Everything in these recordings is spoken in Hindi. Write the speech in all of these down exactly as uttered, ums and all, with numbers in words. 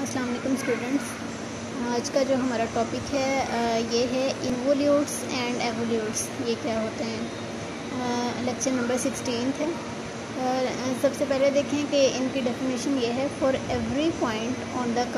अस्सलाम वालेकुम स्टूडेंट्स। आज का जो हमारा टॉपिक है ये है इन्वोल्यूट्स एंड एवोल्यूट्स, ये क्या होते हैं। लेक्चर नंबर सिक्सटीन है। सबसे पहले देखें कि इनकी डेफिनेशन ये है, for every point on the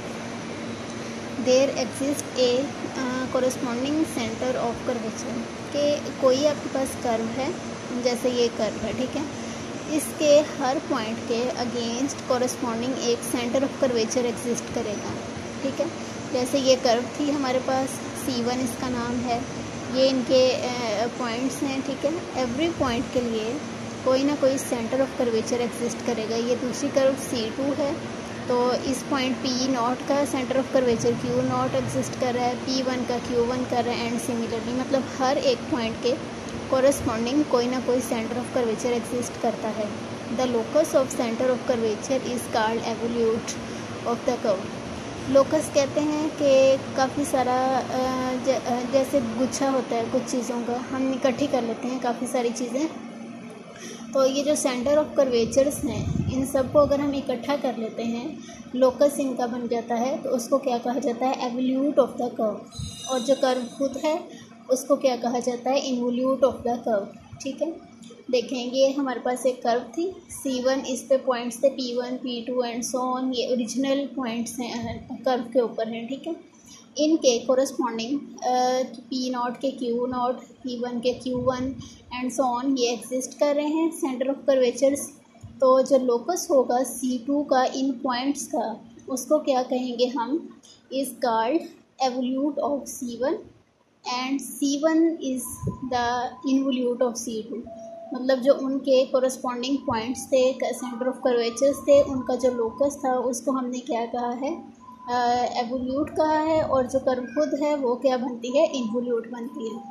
curve there exist a corresponding centre of curvature. कि कोई आपके पास कर्व है, जैसे ये कर्व है, ठीक है, इसके हर पॉइंट के अगेंस्ट कॉरस्पॉन्डिंग एक सेंटर ऑफ कर्वेचर एग्जिस्ट करेगा, ठीक है। जैसे ये कर्व थी हमारे पास, सी वन इसका नाम है, ये इनके पॉइंट्स हैं, ठीक है। एवरी पॉइंट के लिए कोई ना कोई सेंटर ऑफ कर्वेचर एग्जिस्ट करेगा। ये दूसरी कर्व सी टू है, तो इस पॉइंट पी नॉट का centre of curvature Q nought exist कर रहा है, पी वन का क्यू वन कर रहा है, एंड सिमिलरली मतलब हर एक पॉइंट के कोरस्पॉन्डिंग कोई ना कोई सेंटर ऑफ कर्वेचर एग्जिस्ट करता है। The locus of centre of curvature is called evolute of the curve. Locus कहते हैं कि काफ़ी सारा जैसे गुच्छा होता है कुछ चीज़ों का, हम इकट्ठी कर लेते हैं काफ़ी सारी चीज़ें, तो ये जो सेंटर ऑफ कर्वेचर्स हैं इन सब को अगर हम इकट्ठा कर लेते हैं, लोकस इनका बन जाता है, तो उसको क्या कहा जाता है, एवोल्यूट ऑफ द कर्व। और जो कर्व खुद है उसको क्या कहा जाता है, इन्वोल्यूट ऑफ द कर्व, ठीक है। देखेंगे हमारे पास एक कर्व थी सी वन, इस पे पॉइंट्स थे P one, P two and so on, ये ओरिजिनल पॉइंट्स हैं कर्व के ऊपर हैं, ठीक है। इनके कोरस्पॉन्डिंग पी नॉट के क्यू नॉट, पी वन के Q one and so on, ये एग्जिस्ट कर रहे हैं सेंटर ऑफ कर्वेचर्स। तो जो लोकस होगा सी टू का इन पॉइंट्स का, उसको क्या कहेंगे हम, is called evolute of C one and C one is the involute of C two. मतलब जो उनके कोरस्पॉन्डिंग पॉइंट्स थे, सेंटर ऑफ कर्वेचर्स थे, उनका जो लोकस था उसको हमने क्या कहा है, एवोल्यूट कहा है, और जो कर्व खुद है वो क्या बनती है, इन्वोल्यूट बनती है।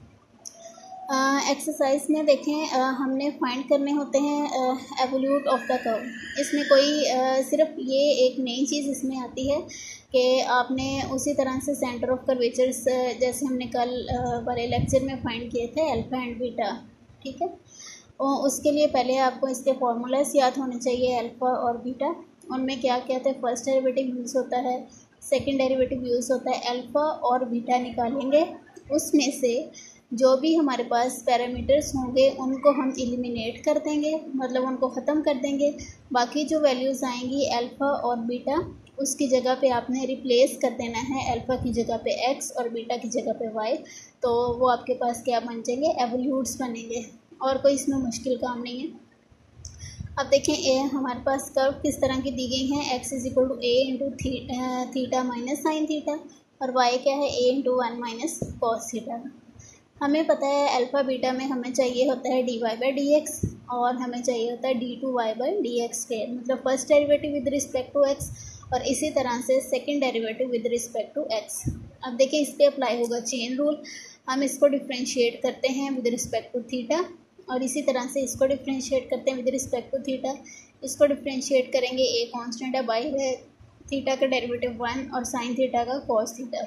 एक्सरसाइज uh, में देखें, uh, हमने फाइंड करने होते हैं एवोल्यूट ऑफ द कर्व। इसमें कोई uh, सिर्फ ये एक नई चीज़ इसमें आती है कि आपने उसी तरह से सेंटर ऑफ कर्वेचर्स जैसे हमने कल वाले लेक्चर में फाइंड किए थे अल्फ़ा एंड बीटा, ठीक है। और उसके लिए पहले आपको इसके फॉर्मूलास याद होने चाहिए, अल्फ़ा और बीटा। उनमें क्या क्या थे, फर्स्ट डेरिवेटिव यूज़ होता है, सेकंड डेरिवेटिव यूज़ होता है, अल्फ़ा और बीटा निकालेंगे, उसमें से जो भी हमारे पास पैरामीटर्स होंगे उनको हम एलिमिनेट कर देंगे, मतलब उनको ख़त्म कर देंगे। बाकी जो वैल्यूज़ आएंगी अल्फ़ा और बीटा, उसकी जगह पे आपने रिप्लेस कर देना है, अल्फ़ा की जगह पे एक्स और बीटा की जगह पे वाई, तो वो आपके पास क्या बन जाएंगे, एवोल्यूट्स बनेंगे। और कोई इसमें मुश्किल काम नहीं है। अब देखें ए हमारे पास कर्व किस तरह की दी गई हैं, x is equal to a into theta minus sine theta, और वाई क्या है, a into one minus cos theta. हमें पता है अल्फ़ा बीटा में हमें चाहिए होता है d y by d x, और हमें चाहिए होता है d two y by d x square, मतलब first derivative with respect to x, और इसी तरह से second derivative with respect to x. अब देखिए इस पर अप्लाई होगा चेन रूल, हम इसको डिफ्रेंशिएट करते हैं विद रिस्पेक्ट टू थीटा, और इसी तरह से इसको डिफ्रेंशिएट करते हैं विद रिस्पेक्ट टू थीटा। इसको डिफ्रेंशिएट करेंगे, ए कांस्टेंट है, बाई है, थीटा का डेरिवेटिव वन और साइन थीटा का कॉस थीटा।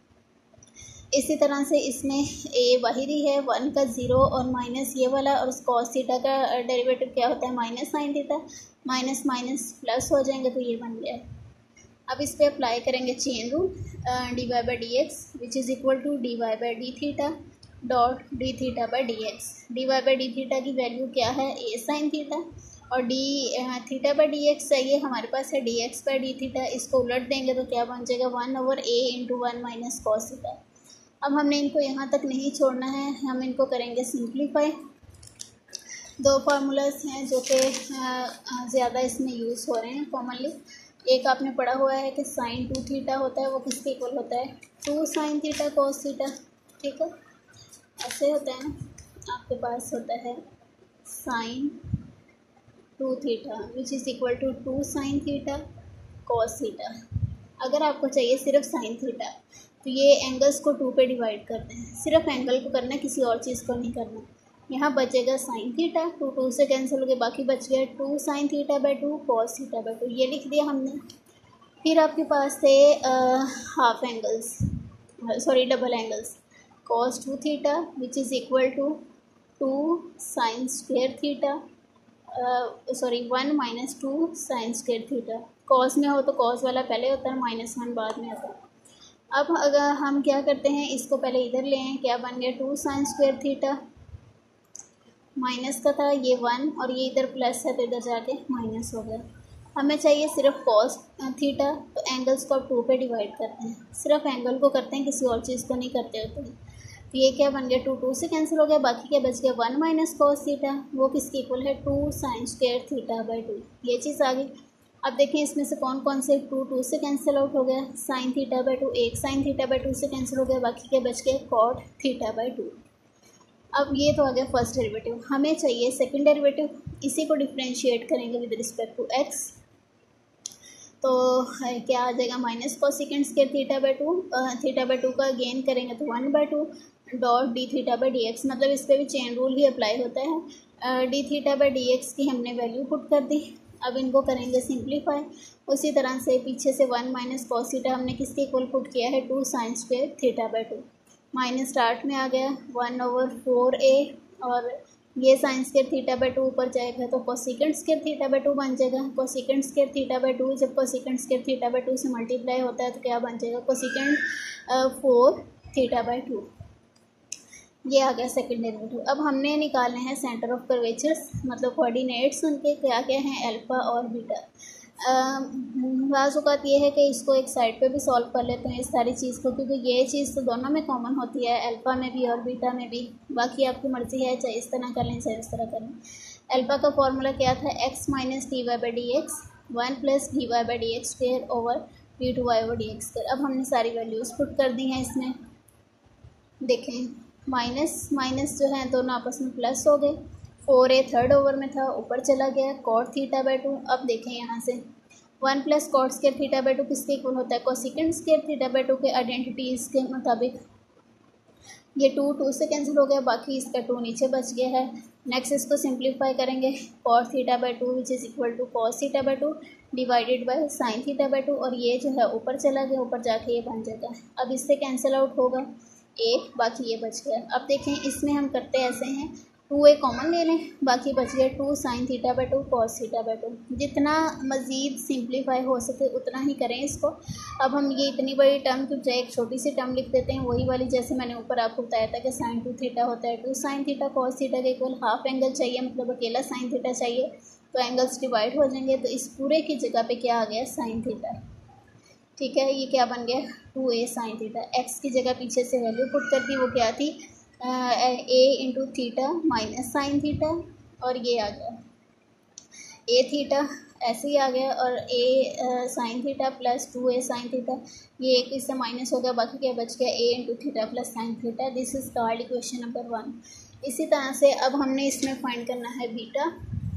इसी तरह से इसमें ए बाहरी है, वन का ज़ीरो और माइनस ये वाला, और कॉस थीटा का डेरिवेटिव क्या होता है, minus sine theta, minus minus plus हो जाएंगे, तो ये बन गया। अब इस पर अप्लाई करेंगे chain rule, d y by d x which is equal to d y by d theta dot d theta by d x. D y by d theta की वैल्यू क्या है, ए साइन थीटा, और d theta by d x चाहिए हमारे पास है d x by d theta. इसको उलट देंगे तो क्या बन जाएगा, one over a into one minus cos theta. अब हमने इनको यहाँ तक नहीं छोड़ना है, हम इनको करेंगे सिंप्लीफाई। दो फार्मूलाज हैं जो कि ज़्यादा इसमें यूज़ हो रहे हैं कॉमनली। एक आपने पढ़ा हुआ है कि साइन टू थीटा होता है, वो किसके इक्वल होता है, two sine theta cos theta, ठीक है। ऐसे होता है ना, आपके पास होता है sine two theta which is equal to two sine theta cos theta. अगर आपको चाहिए सिर्फ साइन थीटा, तो ये एंगल्स को टू पे डिवाइड करते हैं, सिर्फ एंगल को करना है, किसी और चीज़ को नहीं करना। यहाँ बचेगा साइन थीटा, टू टू से कैंसिल हो गया, बाकी बच गया two sine theta by two cos theta by two, ये लिख दिया हमने। फिर आपके पास थे half angles, sorry double angles, cos two theta which is equal to two sine square theta, sorry one minus two sine square theta, cos में हो तो कॉस वाला पहले होता है, माइनस वन बाद में आता है। अब अगर हम क्या करते हैं, इसको पहले इधर ले आए, क्या बन गया two sine square theta, minus का था ये वन और ये इधर प्लस है तो इधर जाके माइनस हो गया। हमें चाहिए सिर्फ कॉस थीटा, तो एंगल्स को अब टू पे डिवाइड करते हैं, सिर्फ एंगल को करते हैं, किसी और चीज़ को नहीं करते होते हैं। तो ये क्या बन गया, टू टू से कैंसिल हो गया, बाकी क्या बच गया वन माइनस कॉस थीटा, वो किसके इक्वल है two sine square theta by two, ये चीज़ आ गई। अब देखें इसमें से कौन कौन से टू टू से कैंसिल आउट हो गया, साइन थीटा बाई टू, एक साइन थीटा बाई टू से कैंसिल हो गया, बाकी क्या बच गया कॉट थीटा बाई टू। अब ये तो आ गया फर्स्ट डेरिवेटिव, हमें चाहिए सेकंड डेरिवेटिव, इसी को डिफ्रेंशिएट करेंगे विद रिस्पेक्ट टू एक्स, तो क्या आ जाएगा minus cosecant square theta by two, theta by two का गेन करेंगे तो one by two dot d theta by d x, मतलब इस पर भी चेन रूल ही अप्लाई होता है। D theta by d x की हमने वैल्यू पुट कर दी, अब इनको करेंगे सिंप्लीफाई। उसी तरह से पीछे से वन माइनस कॉस थीटा हमने किसके इक्वल पुट किया है two sine square theta by two, minus start में आ गया वन ओवर फोर ए, और ये sine square theta by two ऊपर जाएगा तो cosecant square theta by two बन जाएगा। Cosecant square theta by two जब cosecant square theta by two से मल्टीप्लाई होता है तो क्या बन जाएगा cosecant four theta by two, ये आ गया सेकंड डेरिवेटिव। अब हमने निकालने हैं सेंटर ऑफ कर्वेचर्स, मतलब कोऑर्डिनेट्स उनके क्या क्या हैं अल्फ़ा और बीटा। बाज़ ये है कि इसको एक साइड पे भी सॉल्व कर लेते हैं इस सारी चीज़ को, क्योंकि ये चीज़ तो दोनों में कॉमन होती है, अल्फ़ा में भी और बीटा में भी, बाकी आपकी मर्ज़ी है चाहे इस तरह कर लें चाहे इस तरह कर लें। अल्फ़ा का फॉर्मूला क्या था, x minus d y by d x, one plus d y by d x square over d two y over d x square. अब हमने सारी वैल्यूज़ पुट कर दी हैं इसमें, देखें माइनस माइनस जो है दोनों आपस में प्लस हो गए, फोर ए थर्ड ओवर में था ऊपर चला गया कॉट थीटा बाई टू। अब देखें यहाँ से one plus cot square theta by two किसके इक्वल होता है cosecant square theta by two के आइडेंटिटीज़ के मुताबिक, ये टू टू से कैंसिल हो गया, बाकी इसका टू नीचे बच गया है। नेक्स्ट इसको सिंप्लीफाई करेंगे, cot theta by two which is equal to cos theta by two divided by sine theta by two, और ये जो है ऊपर चला गया, ऊपर जाके ये बन जाएगा। अब इससे कैंसिल आउट होगा एक, बाकी ये बच गया। अब देखें इसमें हम करते ऐसे हैं, टू ए कॉमन ले लें, बाकी बच गया two sine theta by two cos theta by two. जितना मज़ीद सिंप्लीफाई हो सके उतना ही करें इसको। अब हम ये इतनी बड़ी टर्म की बजाय एक छोटी सी टर्म लिख देते हैं, वही वाली जैसे मैंने ऊपर आपको बताया था कि साइन टू थीटा होता है two sine theta cos theta के इक्वल हाफ एंगल चाहिए, मतलब अकेला साइन थीटा चाहिए तो एंगल्स डिवाइड हो जाएंगे, तो इस पूरे की जगह पे क्या आ गया साइन थीटा, ठीक है। ये क्या बन गया two a sine theta, x की जगह पीछे से वैल्यू पुट कर दी, वो क्या थी a into theta minus sine theta, और ये आ गया ए थीटा ऐसे ही आ गया, और a sine theta plus two a sine theta, ये एक इससे माइनस हो गया, बाकी क्या बच गया a into theta plus sine theta. This is called equation number one. इसी तरह से अब हमने इसमें फाइंड करना है बीटा।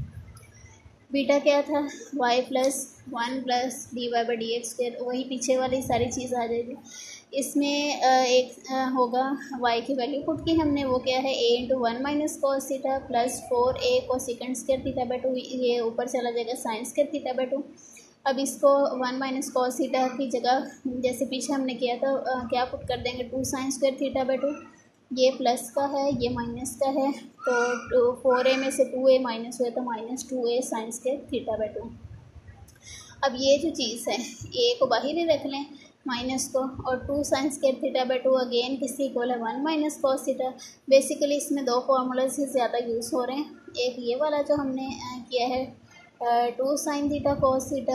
बीटा क्या था y plus one plus d y by d x square, वही पीछे वाली सारी चीज़ आ जाएगी। इसमें एक होगा y की वैल्यू पुट की हमने, वो क्या है a into one minus cos theta plus four a cosecant square theta by two, ये ऊपर चला जाएगा sine square theta by two. अब इसको वन माइनस कॉस थीटा की जगह जैसे पीछे हमने किया था क्या पुट कर देंगे two sine square theta by two, ये प्लस का है ये माइनस का है, तो फोर ए में से टू ए माइनस हुआ तो minus two a sine square theta by two. अब ये जो चीज़ है ए को बाहर ही रख लें माइनस को, और two sine square theta by two again किसके इक्वल है one minus cos theta. Basically इसमें दो फार्मूला से ज़्यादा यूज़ हो रहे हैं, एक ये वाला जो हमने किया है two sine theta cos theta,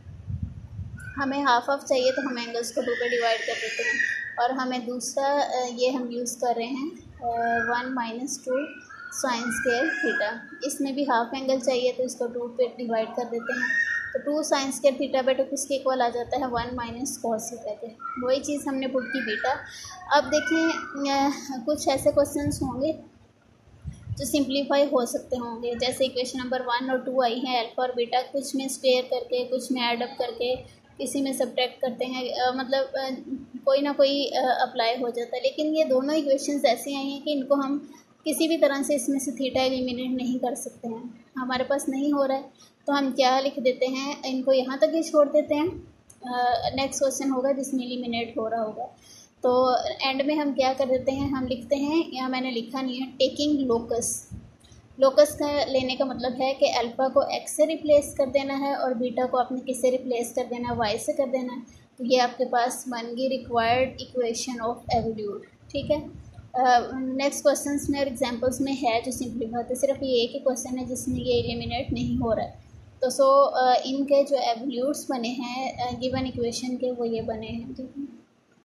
हमें हाफ हाफ चाहिए तो हम एंगल्स को टू पे डिवाइड कर देते हैं, और हमें दूसरा ये हम यूज़ कर रहे हैं one minus two sine square theta, इसमें भी हाफ एंगल चाहिए तो इसको टू पे डिवाइड कर देते हैं, तो two sine square theta by two किसके इक्वल आ जाता है वन माइनस कॉस थीटा के। वही चीज़ हमने पुट की बीटा। अब देखें कुछ ऐसे क्वेश्चंस होंगे जो सिंप्लीफाई हो सकते होंगे, जैसे इक्वेशन नंबर वन और टू आई हैं अल्फा और बीटा, कुछ में स्क्वायर करके कुछ में ऐड अप करके किसी में सब्ट्रैक्ट करते हैं, आ, मतलब आ, कोई ना कोई अप्लाई हो जाता है। लेकिन ये दोनों इक्वेशंस ऐसी आई हैं कि इनको हम किसी भी तरह से इसमें से थीटा एलिमिनेट नहीं कर सकते हैं, हमारे पास नहीं हो रहा है तो हम क्या लिख देते हैं, इनको यहाँ तक ही छोड़ देते हैं। नेक्स्ट क्वेश्चन होगा जिसमें एलिमिनेट हो रहा होगा, तो एंड में हम क्या कर देते हैं, हम लिखते हैं, यहाँ मैंने लिखा नहीं है, टेकिंग लोकस लोकस का लेने का मतलब है कि अल्फ़ा को एक्स से रिप्लेस कर देना है और बीटा को आपने किससे रिप्लेस कर देना है, वाई से कर देना है। तो ये आपके पास बन गई रिक्वायर्ड इक्वेशन ऑफ एवोल्यूट। ठीक है, नेक्स्ट क्वेश्चंस में और एग्जांपल्स में है जो सिंपली बात है, सिर्फ ये एक ही क्वेश्चन है जिसमें ये एलिमिनेट नहीं हो रहा है। तो सो so, uh, इनके जो एवोल्यूट्स बने हैं गिवन uh, इक्वेशन के वो ये बने हैं। ठीक है।